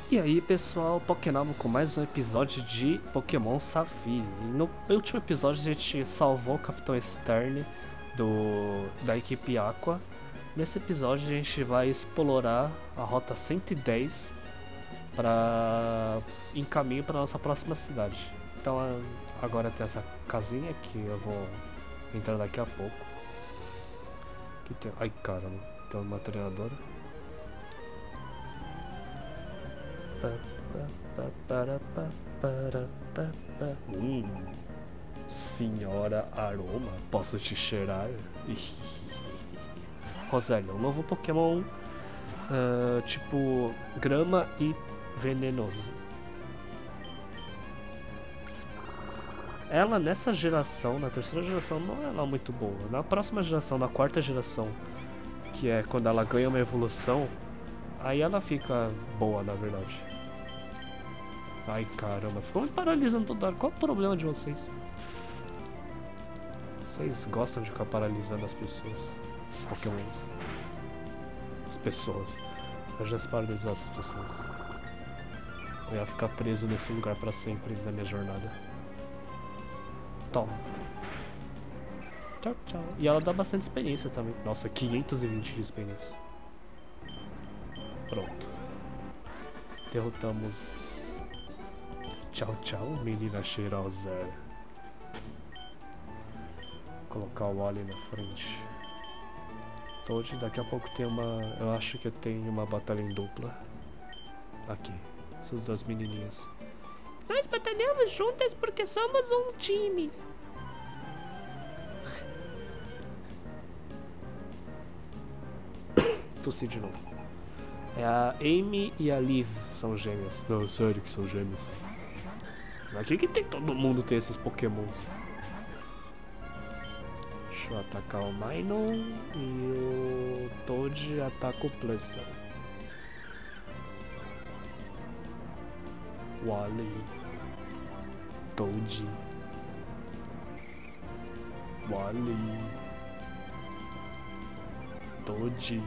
E aí pessoal, Pokénovo com mais um episódio de Pokémon Safiri. No último episódio a gente salvou o Capitão Stern da equipe Aqua. Nesse episódio a gente vai explorar a rota 110 em caminho para nossa próxima cidade. Então agora tem essa casinha que eu vou entrar daqui a pouco. Aqui tem... Ai caramba, tem uma treinadora. Senhora Aroma, posso te cheirar? Rosélia, um novo Pokémon tipo grama e venenoso. Ela nessa geração, na terceira geração, não é lá muito boa. Na próxima geração, na quarta geração, que é quando ela ganha uma evolução, aí ela fica boa, na verdade. Ai caramba, ficou me paralisando toda hora. Qual é o problema de vocês? Vocês gostam de ficar paralisando as pessoas, os Pokémons, as pessoas. Eu já se paralisar essas pessoas. Eu ia ficar preso nesse lugar pra sempre na minha jornada. Toma. Tchau, tchau. E ela dá bastante experiência também. Nossa, 520 de experiência. Pronto. Derrotamos. Tchau, tchau, menina cheirosa. Vou colocar o Wally na frente. Toad, daqui a pouco tem uma... Eu acho que eu tenho uma batalha em dupla. Aqui, essas duas menininhas. Nós batalhamos juntas porque somos um time. Tossi de novo. É a Amy e a Liv, são gêmeas. Não, sério que são gêmeas. Aqui que tem todo mundo tem esses Pokémons. Deixa eu atacar o Minun e o Toad ataca o Plus. Wally, Toad, Wally, Toad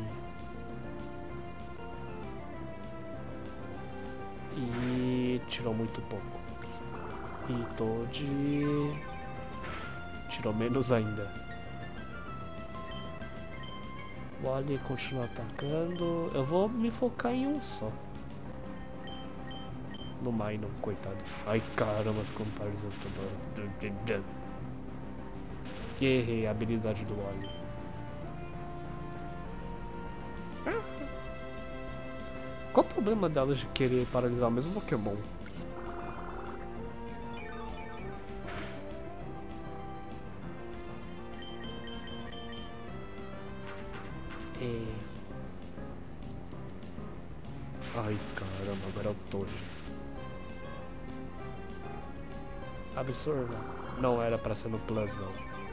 e tirou muito pouco. E Toad tirou menos ainda. O Wally continua atacando. Eu vou me focar em um só. No Minun, coitado. Ai caramba, ficou me paralisando toda hora. E errei a habilidade do Wally. Qual o problema delas de querer paralisar o mesmo Pokémon? Ai caramba, agora é o Toad. Absorva. Não era pra ser no Plusão.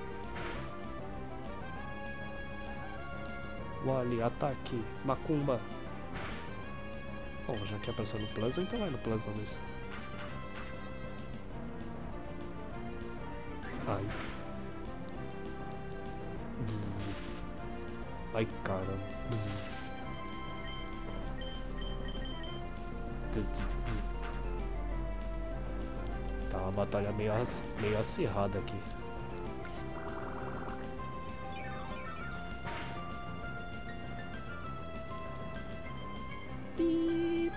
Wally, ataque. Macumba. Bom, já que é pra ser no Plusão, então vai no Plusão mesmo. Ai. Bzz. Ai caramba. Bzz. Tá uma batalha meio acirrada aqui. Piip.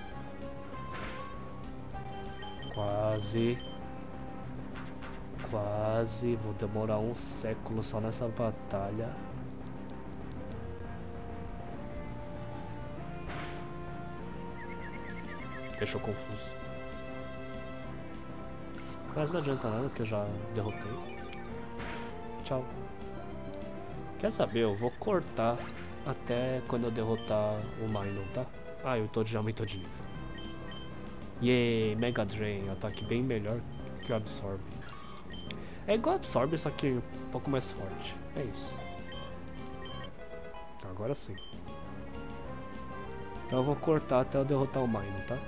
Quase. Vou demorar um século só nessa batalha. Deixou confuso. Mas não adianta nada que eu já derrotei. Tchau. Quer saber? Eu vou cortar até quando eu derrotar o Minun, tá? Ah, eu tô já aumentou de nível. Yay, Mega Drain. Ataque bem melhor que o Absorb. É igual Absorb, só que um pouco mais forte. É isso. Agora sim. Então eu vou cortar até eu derrotar o Minun, tá?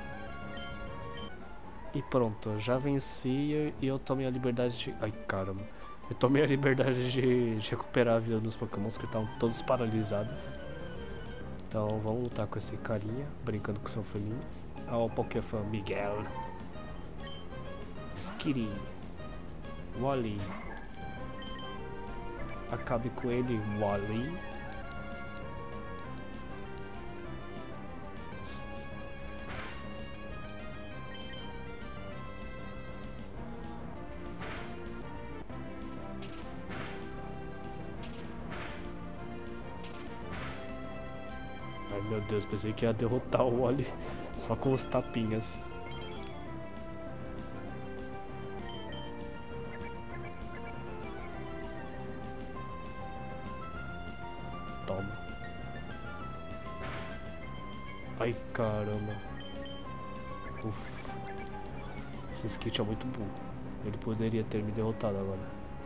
E pronto, eu já venci e eu tomei a liberdade de... Ai caramba. Eu tomei a liberdade de recuperar a vida dos Pokémons que estavam todos paralisados. Então vamos lutar com esse carinha, brincando com seu filhinho. ao Pokéfan Miguel. Skitty. Wally. Acabe com ele, Wally. Ai meu Deus, pensei que ia derrotar o Wally só com os tapinhas. Toma. Ai caramba. Uff. Esse Skit é muito burro. Ele poderia ter me derrotado agora.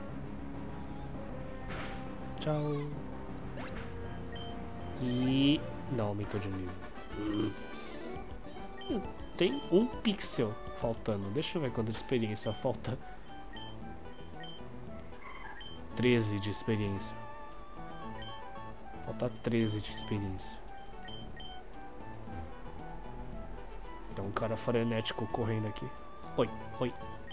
Tchau. E... não, aumentou de nível. Tem um pixel faltando. Deixa eu ver quanto de experiência falta. 13 de experiência. Falta 13 de experiência. Tem um cara frenético correndo aqui. Oi, oi.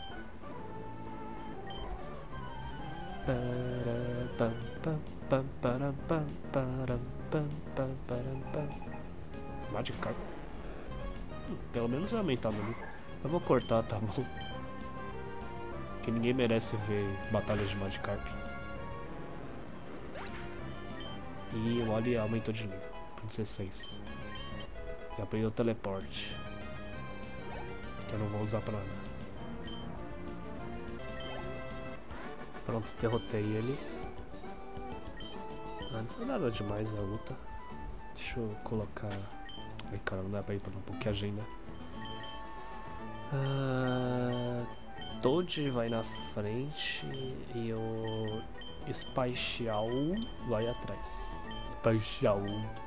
Magikarp. Pelo menos vai aumentar meu nível. Eu vou cortar, tá bom? Que ninguém merece ver batalhas de Magikarp. E o Wally aumentou de nível para 16. E aprendeu o teleporte, que eu não vou usar pra nada. Pronto, derrotei ele. Ah, não foi nada demais a luta. Deixa eu colocar... ai caramba, não dá pra ir pra um pouquinho a agenda. Toad vai na frente e o Spatial vai atrás. Spatial.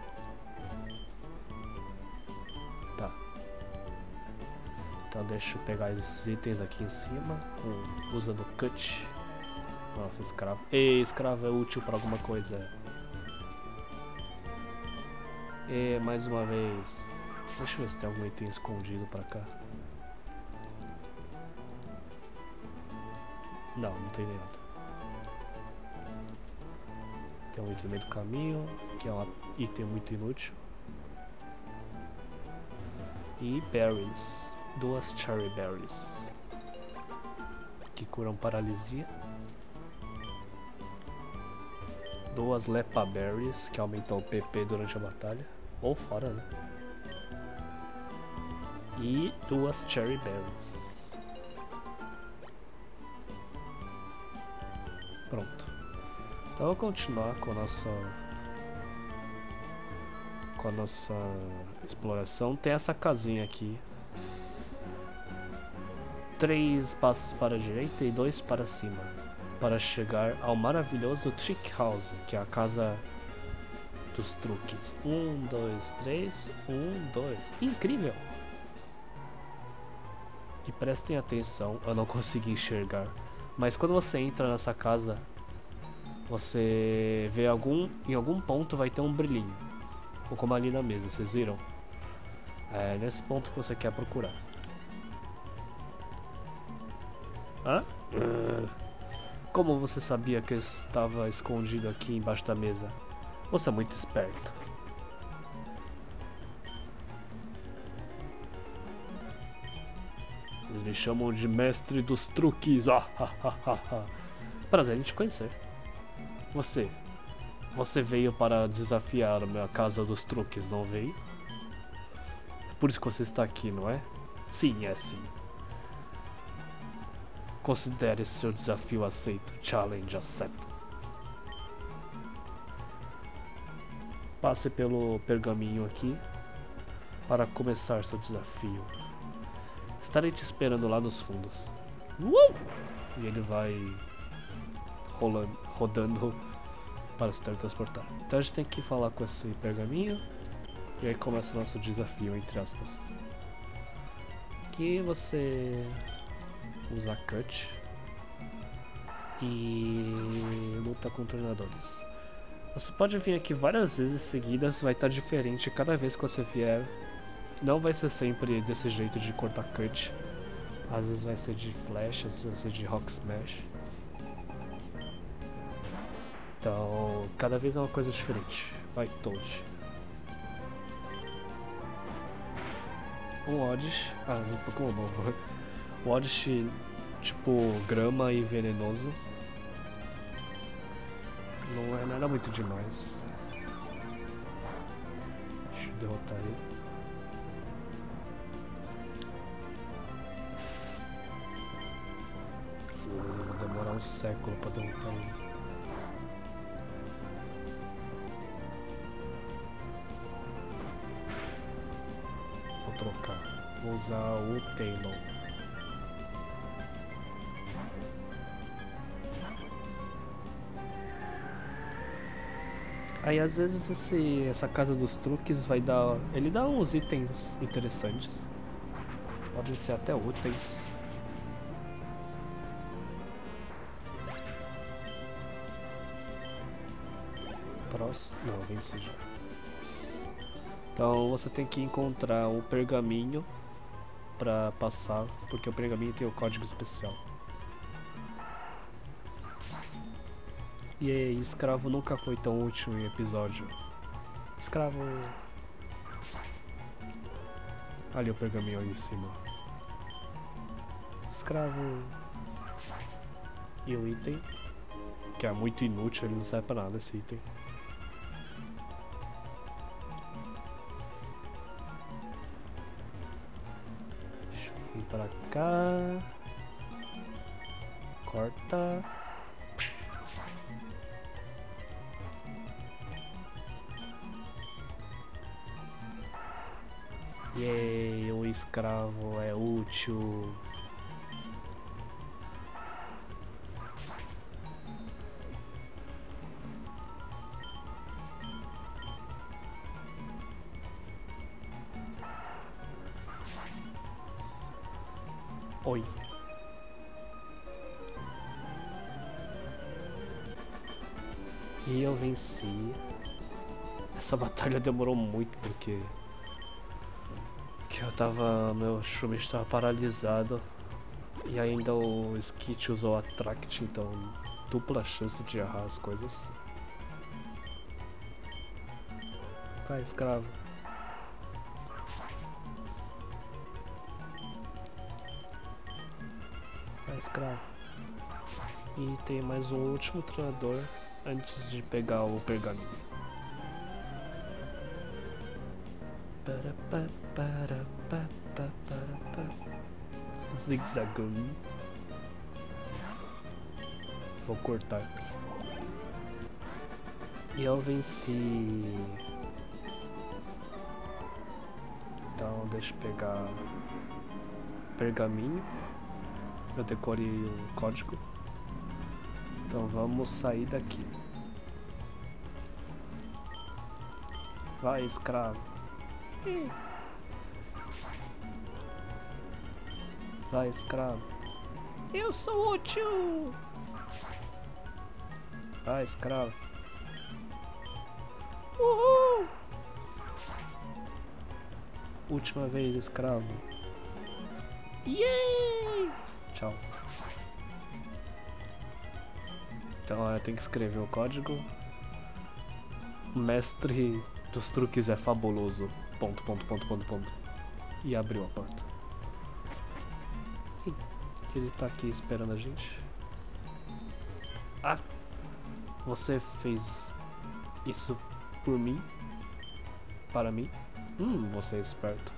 Tá. Então deixa eu pegar esses itens aqui em cima usando cut. Nossa, escravo. Ei, escravo é útil pra alguma coisa. E mais uma vez. Deixa eu ver se tem algum item escondido pra cá. Não, não tem nada. Tem um item no meio do caminho, que é um item muito inútil. E berries. 2 cherry berries. Que curam paralisia. 2 lepa berries, que aumentam o PP durante a batalha. Ou fora, né? E 2 cherry berries. Pronto. Então eu vou continuar com a nossa exploração. Tem essa casinha aqui. 3 passos para a direita e 2 para cima, para chegar ao maravilhoso Trick House, que é a casa dos truques. 1, 2, 3, 1, 2. Incrível! E prestem atenção, eu não consegui enxergar. Mas quando você entra nessa casa, você vê em algum ponto vai ter um brilhinho. Ou como ali na mesa, vocês viram? É nesse ponto que você quer procurar. Hã? Como você sabia que eu estava escondido aqui embaixo da mesa? Você é muito esperto. Eles me chamam de mestre dos truques. Prazer em te conhecer. Você veio para desafiar a minha casa dos truques, não veio? É por isso que você está aqui, não é? Sim, é sim. Considere seu desafio aceito. Challenge accepted. Passe pelo pergaminho aqui para começar seu desafio. Estarei te esperando lá nos fundos. E ele vai rodando para se teletransportar. Então a gente tem que falar com esse pergaminho. E aí começa o nosso desafio, entre aspas. Aqui você usa cut e luta com treinadores. Você pode vir aqui várias vezes seguidas, vai estar diferente cada vez que você vier Não vai ser sempre desse jeito de cortar cut. Às vezes vai ser de flash, às vezes vai ser de rock smash. Então, cada vez é uma coisa diferente. Vai, Toad. Um Oddish. Ah, um Pokémon novo. O Oddish, tipo, grama e venenoso. Não é nada muito demais. Deixa eu derrotar ele. Vai demorar um século pra derrotar ele. Vou trocar. Vou usar o Taylor. Aí às vezes essa casa dos truques vai dar... Ele dá uns itens interessantes. Podem ser até úteis. Próximo... Não, venci já. Então você tem que encontrar um pergaminho pra passar, porque o pergaminho tem o código especial. E aí, escravo nunca foi tão útil em episódio. Escravo... Ali o pergaminho ali em cima. Escravo... E o item, que é muito inútil, ele não serve pra nada esse item. Deixa eu vir pra cá. Corta. Yay, o escravo é útil. Oi. E eu venci. Essa batalha demorou muito porque eu tava... Meu Shroomish estava paralisado. E ainda o Skit usou Attract, então dupla chance de errar as coisas. Vai, escravo. Vai, escravo. E tem mais um último treinador antes de pegar o pergaminho. Zigzagum. Vou cortar. E eu venci. Então deixa eu pegar pergaminho. Eu decorei o código. Então vamos sair daqui. Vai, escravo. Vai, escravo. Eu sou útil. Vai, escravo. Uhul. Última vez, escravo. Yay! Tchau. Então eu tenho que escrever o código. O mestre dos truques é fabuloso. Ponto. E abriu a porta. Ele tá aqui esperando a gente. Ah! Você fez isso por mim? Para mim? Você é esperto.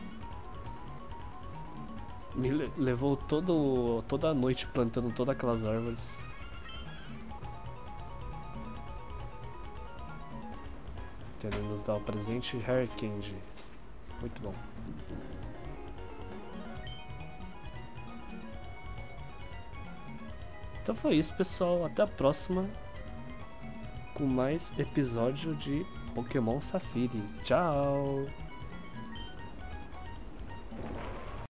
Me levou toda a noite plantando todas aquelas árvores. Querendo nos dar o presente Hair Candy. Muito bom. Então foi isso, pessoal. Até a próxima com mais episódio de Pokémon Safiri. Tchau!